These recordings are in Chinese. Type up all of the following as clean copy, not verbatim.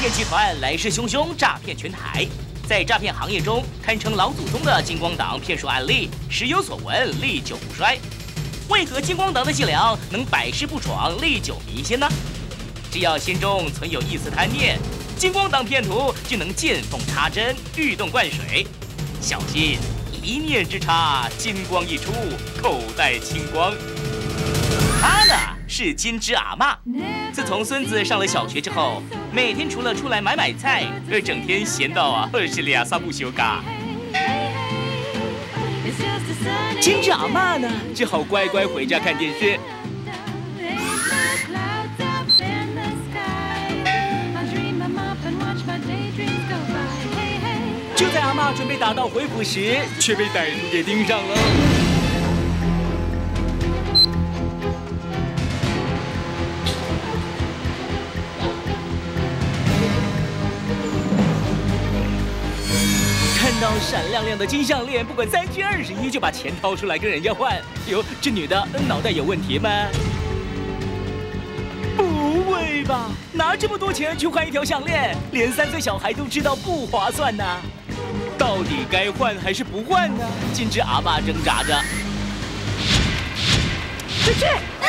骗集团来势汹汹，诈骗全台。在诈骗行业中，堪称老祖宗的金光党骗术案例时有所闻，历久不衰。为何金光党的伎俩能百试不爽，历久弥新呢？只要心中存有一丝贪念，金光党骗徒就能见缝插针，欲洞灌水。小心一念之差，金光一出，口袋清光。他呢是金枝阿嬷。自从孙子上了小学之后，每天除了出来买菜，整天闲到是俩撒不休嘎。金枝阿嬷呢，只好乖乖回家看电视。就在阿嬷准备打道回府时，却被歹徒给盯上了。看到闪亮亮的金项链，不管3斤21，就把钱掏出来跟人家换。哟，这女的脑袋有问题吗？不会吧？拿这么多钱去换一条项链，连3岁小孩都知道不划算呢。到底该换还是不换呢？金枝阿嬷挣扎着。出去！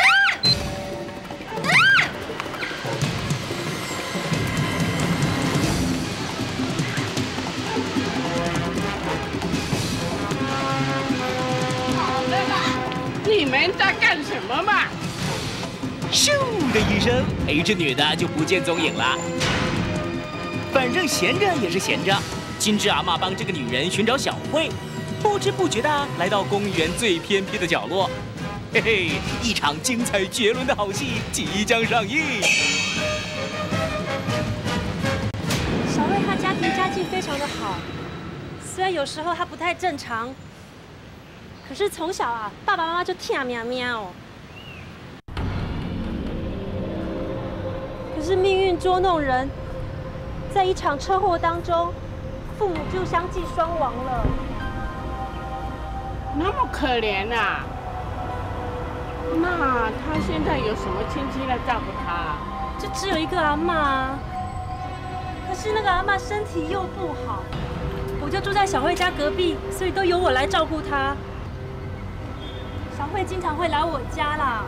你们在干什么嘛？ 咻的一声，这女的就不见踪影了。反正闲着也是闲着，金枝阿嬷帮这个女人寻找小慧，不知不觉的来到公园最偏僻的角落。嘿嘿，一场精彩绝伦的好戏即将上映。 小慧她家境非常的好，虽然有时候她不太正常。可是从小爸爸妈妈就听喵喵。可是命运捉弄人，在一场车祸当中，父母就相继双亡了。 那么可怜啊！那他现在有什么亲戚来照顾他？ 就只有一个阿嬷。可是那个阿嬷身体又不好，我就住在小慧家隔壁，所以都由我来照顾她。小慧经常会来我家啦。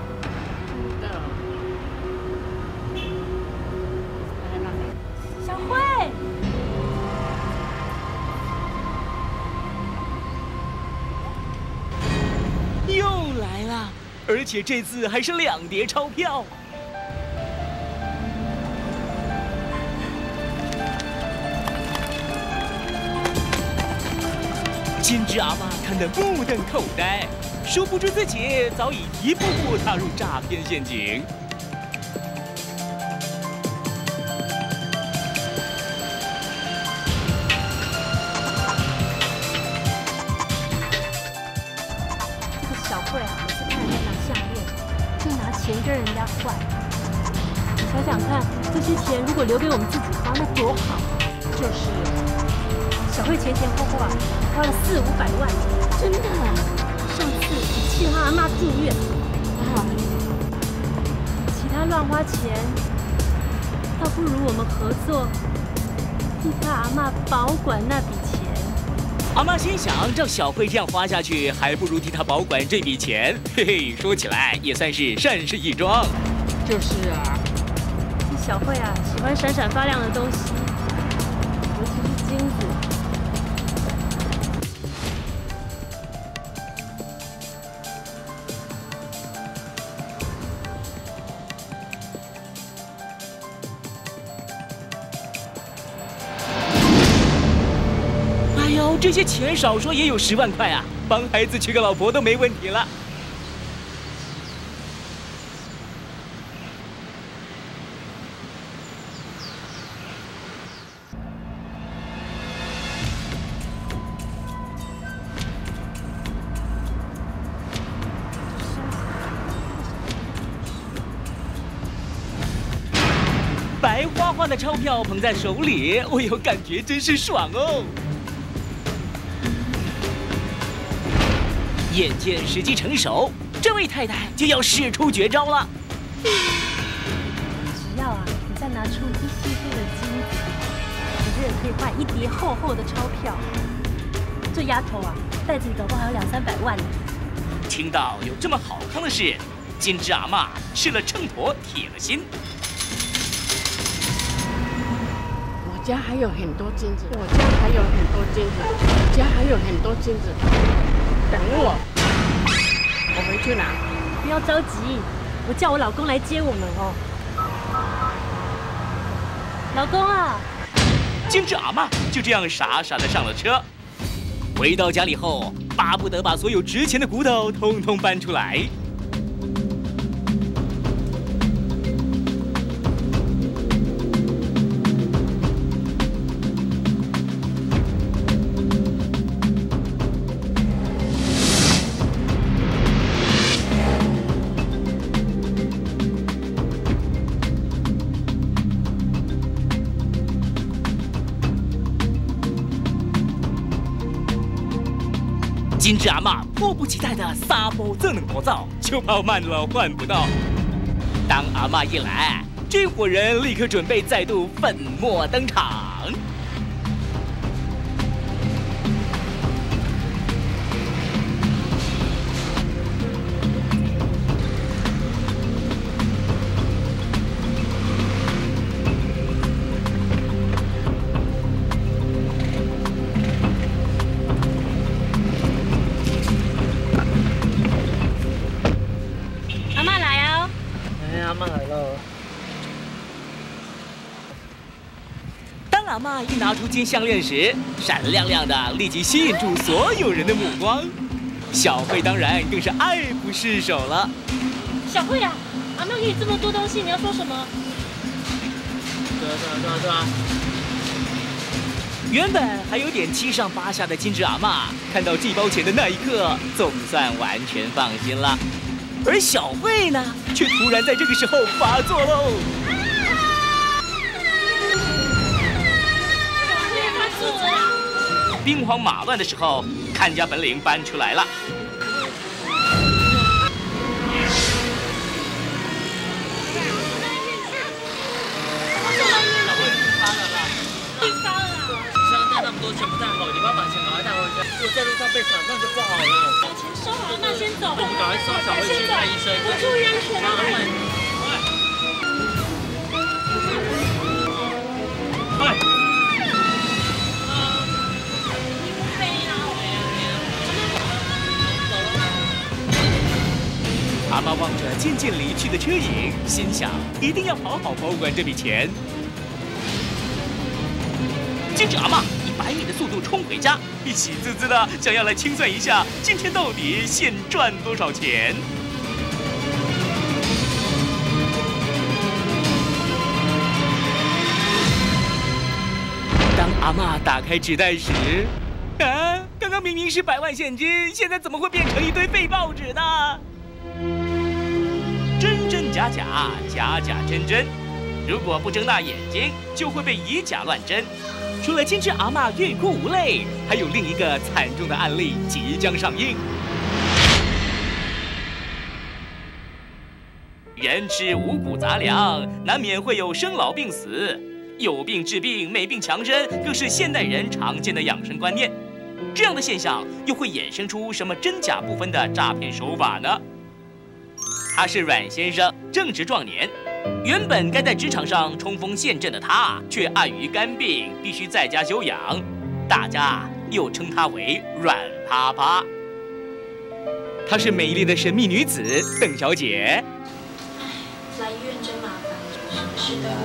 小慧， 又来了，而且这次还是2叠钞票。金枝阿嬷看得目瞪口呆。殊不知自己早已一步步踏入诈骗陷阱。 这个小慧每次看人家拿项链，就拿钱跟人家换。你想想看，这些钱如果留给我们自己花，那多好！就是，小慧前后后花了400-500万，真的。上次气他阿嬷住院，其他乱花钱，倒不如我们合作，替他阿嬷保管那笔钱。 阿嬷心想，照小慧这样花下去，还不如替她保管这笔钱。嘿嘿，说起来也算是善事一桩。 就是啊， 这小慧喜欢闪闪发亮的东西，尤其是金子。 这些钱少说也有10万块啊，帮孩子娶个老婆都没问题了。白花花的钞票捧在手里，我有感觉真是爽哦。眼见时机成熟，这位太太就要使出绝招了。 只要你在再拿出一些些的金子，我觉得可以换一叠厚厚的钞票。这丫头啊，袋子里搞不好还有200-300万呢。 听到有这么好康的事，金枝阿嬷吃了秤砣铁了心。 我家还有很多金子，我家还有很多金子，我家还有很多金子，等我，我回去拿。 不要着急，我叫我老公来接我们哦。老公啊！ 金枝阿嬷就这样傻傻的上了车。回到家里后，巴不得把所有值钱的骨头通通搬出来。金枝阿嬷迫不及待的撒播这能国造，就怕慢了换不到。当阿嬷一来，这伙人立刻准备再度粉墨登场。阿嬷一拿出金项链时，闪亮亮的，立即吸引住所有人的目光。小慧当然更是爱不释手了。 小慧啊，阿嬷给你这么多东西，你要说什么？ 对啊。 原本还有点七上八下的金枝阿嬷，看到这包钱的那一刻，总算完全放心了。而小慧呢，却突然在这个时候发作喽。兵荒马乱的时候，看家本领搬出来了。 像带那么多钱不太好，你帮把钱赶快带回家。如果在路上被抢，那就不好了。 把钱收好，那先走。 我们赶快送小慧去看医生。 我注意安全啊！ 快！ 阿嬷望着渐渐离去的车影，心想一定要好好保管这笔钱。金枝阿嬷以100米的速度冲回家，喜滋滋的想要来清算一下今天到底现赚多少钱。当阿嬷打开纸袋时，啊，刚刚明明是100万现金，现在怎么会变成一堆废报纸呢？真真假假，假假真真，如果不睁大眼睛，就会被以假乱真。除了金枝阿嬷欲哭无泪，还有另一个惨重的案例即将上映。人吃五谷杂粮，难免会有生老病死，有病治病，没病强身，更是现代人常见的养生观念。这样的现象又会衍生出什么真假不分的诈骗手法呢？他是阮先生，正值壮年，原本该在职场上冲锋陷阵的他，却碍于肝病，必须在家休养。大家又称她为阮啪啪。她是美丽的神秘女子邓小姐。 来医院真麻烦，什么事都要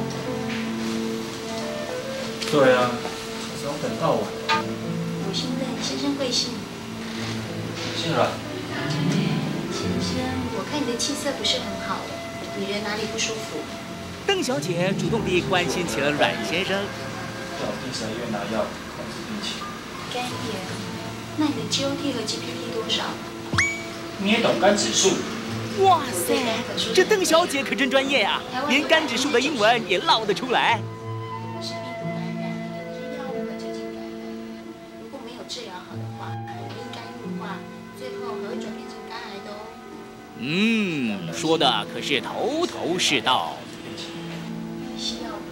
等。 对啊，常常等到晚。 我姓邓，先生贵姓？ 姓阮。 先生，我看你的气色不是很好，你人哪里不舒服？ 邓小姐主动地关心起了阮先生。 叫我定时来医院拿药，控制病情。 肝炎，那你的 GOT 和 GPT 多少？ 你也懂肝指数？ 哇塞，这邓小姐可真专业啊，连肝指数的英文也唠得出来。 是病毒感染，有的是药物和酒精感染，如果没有治疗好的话，容易肝硬化，最后还会转变成肝癌的哦。 说的可是头头是道。 需要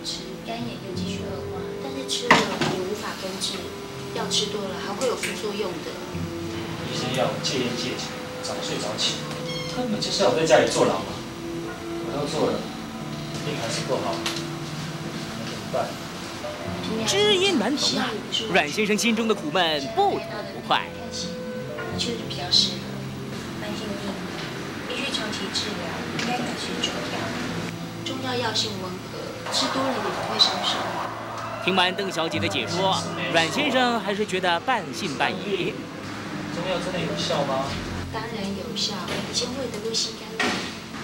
干眼又继续恶化，但是吃了也无法根治，药吃多了还会有副作用的。 医生要戒烟戒酒，早睡早起，根本就是要在家里坐牢嘛。我都做了，病还是不好，那怎么办？ 知音难逢啊！阮先生心中的苦闷不吐不快。 确实比较适合慢性病，必须长期治疗，应该改吃中药。中药药性温和，吃多了也不会伤身。 听完邓小姐的解说，阮先生还是觉得半信半疑。 中药真的有效吗？ 当然有效，以前我也得过心肝病，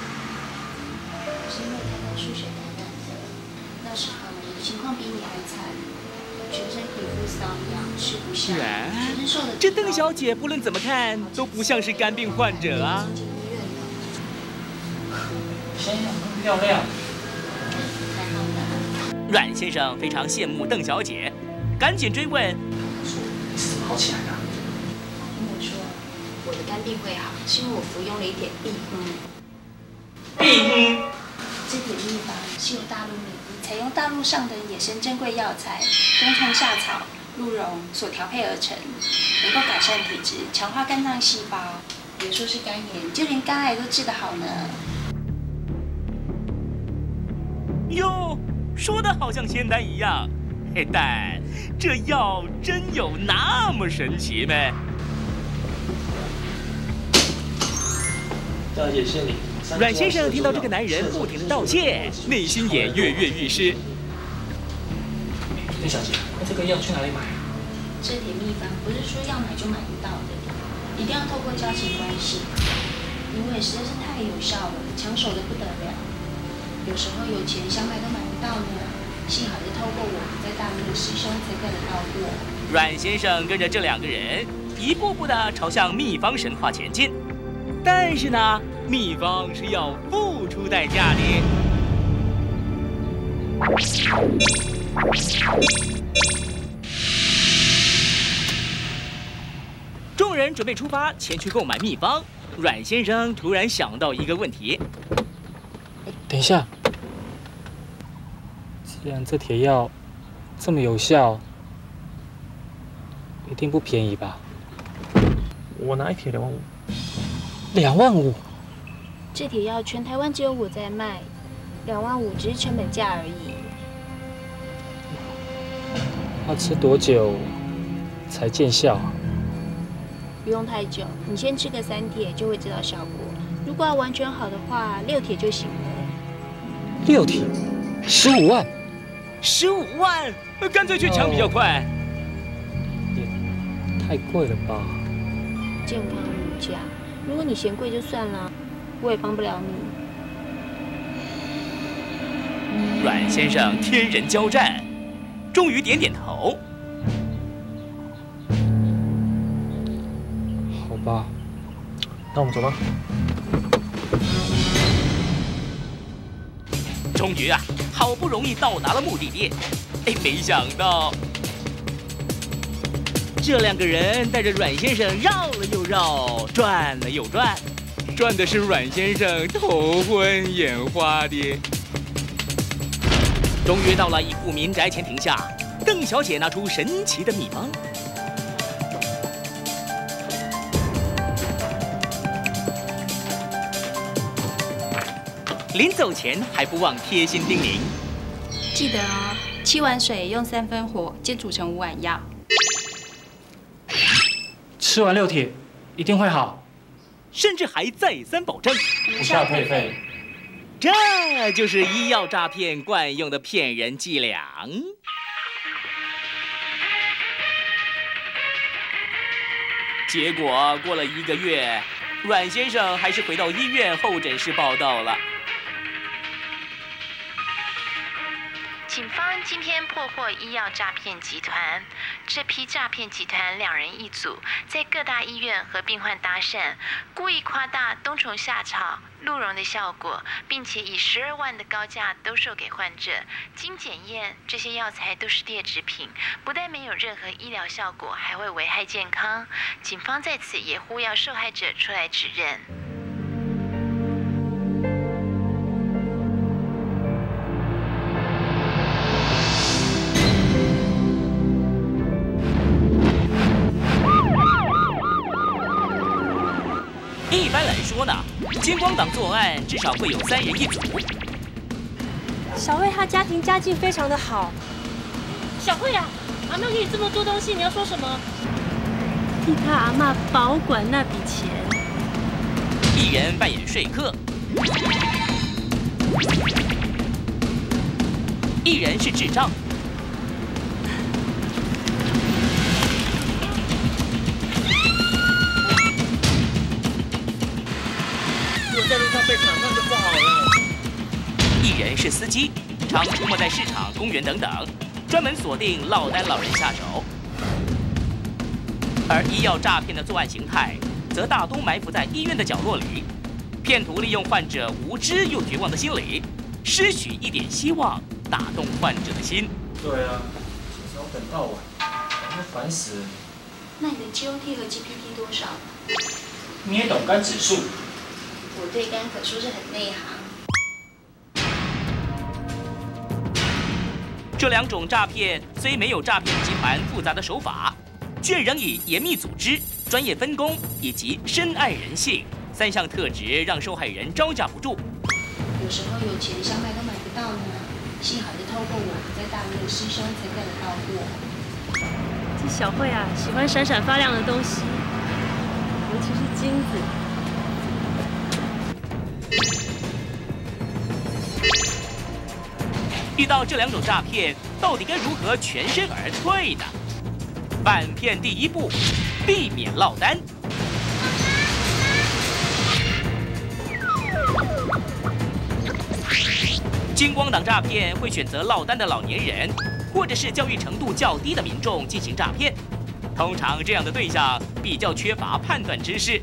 是因为台大输血感染的。那时候我的情况比你还惨，全身皮肤瘙痒，吃不下，全身瘦的。 这邓小姐不论怎么看都不像是肝病患者啊。 进医院了。 先生很漂亮。 还好吧。 阮先生非常羡慕邓小姐，赶紧追问： 你是怎么好起来的？ 听我说，我的肝病会好，是因为我服用了一点避风。这点秘方是由大陆美医采用大陆上的野生珍贵药材冬虫夏草、鹿茸所调配而成，能够改善体质，强化肝脏细胞。别说是肝炎，就连肝癌都治得好呢。 哟，说的好像仙丹一样，嘿，但这药真有那么神奇吗？ 大姐是你。 阮先生听到这个男人不停的道谢，内心也跃跃欲试。 邓小姐，那这个药去哪里买？ 这点秘方不是说要买就买得到的，一定要透过交情关系，因为实在是太有效了，抢手的不得了。有时候有钱想买都买不到呢，幸好是透过我在大陆的师兄才盖得到货。 阮先生跟着这两个人一步步的朝向秘方神话前进，但是呢，秘方是要付出代价的。众人准备出发前去购买秘方，阮先生突然想到一个问题。 等一下，既然这铁药这么有效，一定不便宜吧？ 我拿一铁2万5。 2万5？ 这铁药全台湾只有我在卖，2万5只是成本价而已。 要吃多久才见效？ 不用太久，你先吃个3铁就会知道效果。如果要完全好的话，6铁就行了。 6铁，15万 ，15万，干脆去抢比较快。 也太贵了吧？ 健康无价，如果你嫌贵就算了，我也帮不了你。 阮先生天人交战，终于点点头。 好吧， 那我们走吧。 终于啊，好不容易到达了目的地，哎，没想到这两个人带着阮先生绕了又绕，转了又转，转的是阮先生头昏眼花的。终于到了一户民宅前停下，邓小姐拿出神奇的秘方。临走前还不忘贴心叮咛， 记得哦，7碗水用3分火煎煮成5碗药。 吃完6铁一定会好， 甚至还再三保证不下退费。 这就是医药诈骗惯用的骗人伎俩。结果过了1个月，阮先生还是回到医院候诊室报到了。 警方今天破获医药诈骗集团，这批诈骗集团2人一组，在各大医院和病患搭讪，故意夸大冬虫夏草、鹿茸的效果，并且以12万的高价兜售给患者。经检验，这些药材都是劣质品，不但没有任何医疗效果，还会危害健康。警方在此也呼吁受害者出来指认。 金光党作案至少会有3人一组。 小慧她家庭家境非常的好。小慧啊，阿嬷给你这么多东西，你要说什么？替他阿嬷保管那笔钱。 一人扮演说客，一人是智障。 如果在路上被抢，那就不好了。 一人是司机，常出没在市场、公园等等，专门锁定落单老人下手。而医药诈骗的作案形态，则大多埋伏在医院的角落里。骗徒利用患者无知又绝望的心理，施许一点希望，打动患者的心。 对啊，从早等到晚，快烦死了。 那你的 GOT 和 GPT 多少？ 你也懂肝指数？ 我对肝可说是很内行。 这2种诈骗虽没有诈骗集团复杂的手法，却仍以严密组织、专业分工以及深谙人性3项特质，让受害人招架不住。 有时候有钱想买都买不到呢，幸好是透过我在大陆的师兄才赚得到货。 这小慧啊，喜欢闪闪发亮的东西，尤其是金子。 遇到这2种诈骗，到底该如何全身而退呢？反骗第1步，避免落单。金光党诈骗会选择落单的老年人，或者是教育程度较低的民众进行诈骗。通常这样的对象比较缺乏判断知识。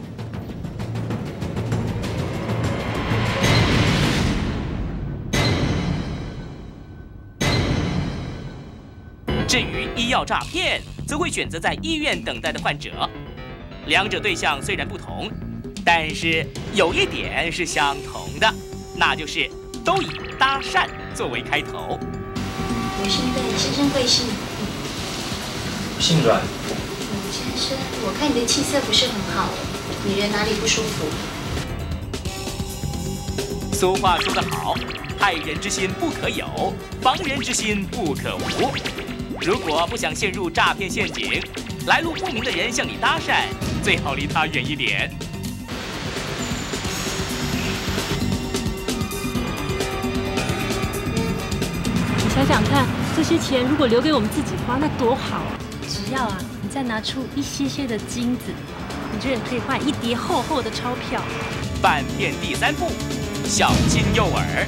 至于医药诈骗，则会选择在医院等待的患者。2者对象虽然不同，但是有一点是相同的，那就是都以搭讪作为开头。 我姓邓，先生贵姓？ 姓阮。 先生，我看你的气色不是很好，你人哪里不舒服？ 俗话说得好，害人之心不可有，防人之心不可无。如果不想陷入诈骗陷阱，来路不明的人向你搭讪，最好离他远一点。 你想想看，这些钱如果留给我们自己花，那多好啊！只要啊，你再拿出一些的金子，你就可以换一叠厚厚的钞票。 反骗第3步，小心诱饵，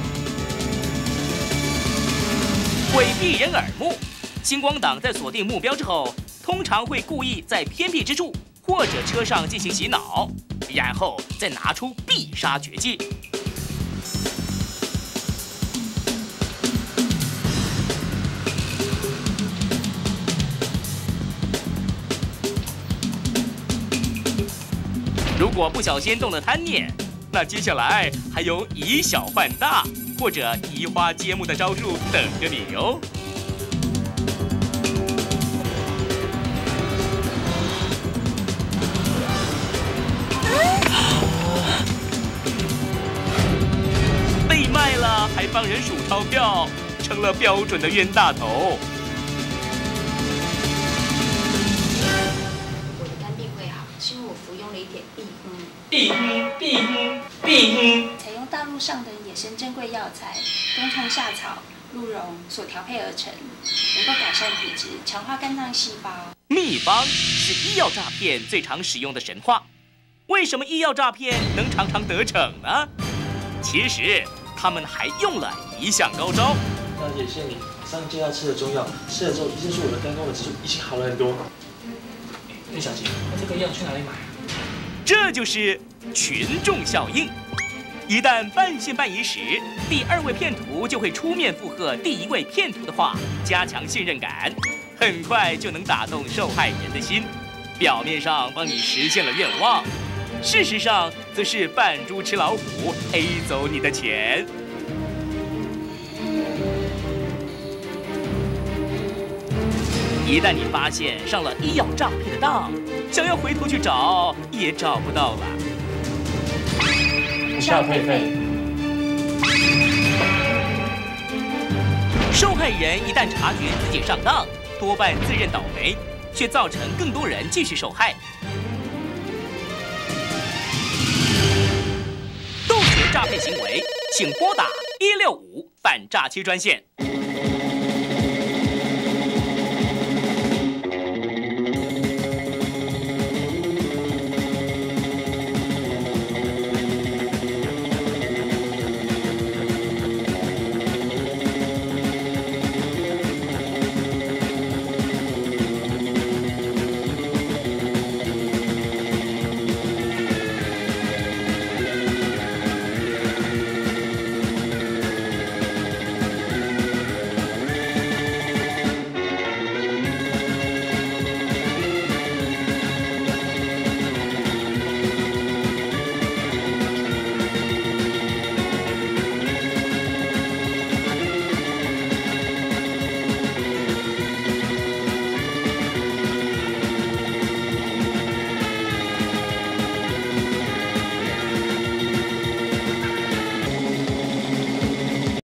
诡避人耳目。金光党在锁定目标之后，通常会故意在偏僻之处或者车上进行洗脑，然后再拿出必杀绝技。如果不小心动了贪念，那接下来还有以小换大或者移花接木的招数等着你哟。被卖了还帮人数钞票，成了标准的冤大头。 我的肝病会好，是因为我服用了一点采用大陆上的野生珍贵药材冬虫夏草、鹿茸所调配而成，能够改善体质，强化肝脏细胞。 秘方是医药诈骗最常使用的神话。为什么医药诈骗能常常得逞呢？其实他们还用了一项高招。 大姐，谢谢你。上介绍吃的中药，吃了之后，医生说我的肝功能指数已经好了很多。叶小姐，那这个药去哪里买啊？ 这就是群众效应。一旦半信半疑时，第2位骗徒就会出面附和第1位骗徒的话，加强信任感，很快就能打动受害人的心。表面上帮你实现了愿望，事实上则是扮猪吃老虎，A 走你的钱。一旦你发现上了医药诈骗的当，想要回头去找也找不到了。 下退费。 受害人一旦察觉自己上当，多半自认倒霉，却造成更多人继续受害。杜绝诈骗行为，请拨打165反诈欺专线。